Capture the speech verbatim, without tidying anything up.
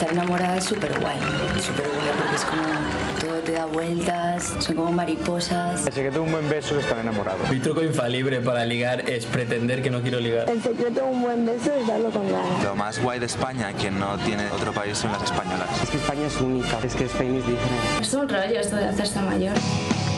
Estar enamorada es súper guay, súper guay porque es como todo te da vueltas, son como mariposas. El secreto de un buen beso es estar enamorado. Mi truco infalible para ligar es pretender que no quiero ligar. El secreto de un buen beso es darlo con ganas. Lo más guay de España, que no tiene otro país, son las españolas. Es que España es única, es que Spain is different. Es un rollo esto de hacerse mayor.